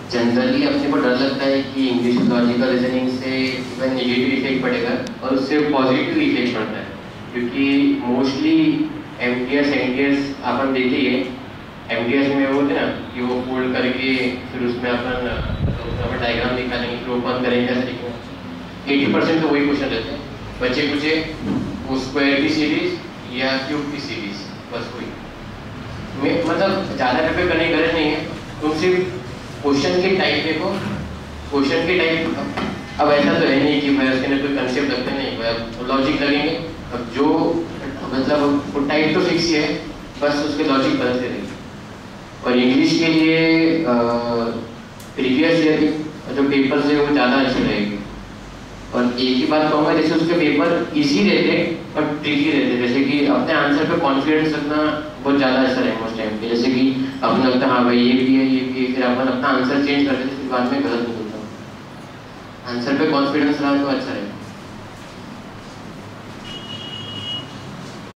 Generally अपने को डर लगता है कि इंग्लिश लॉजिकल रीजनिंग से इवन नेगेटिव इफेक्ट पड़ेगा और उससे पॉजिटिव इफेक्ट पड़ता है, क्योंकि मोस्टली एमटीएस एनटीएस अपन देते ही है। एमटीएस में वो होते ना कि वो फोल्ड करके फिर उसमें अपन डायग्राम निकालेंगे, फिर ओपन करेंगे, ऐसे लिखेंगे। 80% तो वही क्वेश्चन रहते हैं। बच्चे पूछे वो स्क्वायर की सीरीज या क्यूब की सीरीज, बस वही। मतलब ज़्यादा प्रिपेयर करने की गरज नहीं है, तुम सिर्फ क्वेश्चन के टाइप देखो। क्वेश्चन के टाइप अब ऐसा तो है नहीं कि भाई उसके अंदर कोई कंसेप्ट लगते नहीं, लॉजिक लगेंगे। अब जो मतलब वो टाइप तो फिक्स ही है, बस उसके लॉजिक बदलते रहेंगे। और इंग्लिश के लिए प्रीवियस ईयर के जो पेपर्स है वो ज़्यादा अच्छे रहेंगे। और एक ही बात कहूँगा, जैसे उसके पेपर इजी रहते और ट्रिकी रहते, जैसे कि अपने आंसर पे कॉन्फिडेंस रखना बहुत ज़्यादा अच्छा रहेगा उस टाइम पे। जैसे कि अपन लगता है हाँ भाई ये भी है ये भी है, फिर अपन अपना आंसर चेंज कर देते, फिर बाद में गलत निकलता। आंसर पे कॉन्फिडेंस रहा तो अच्छा रहेगा।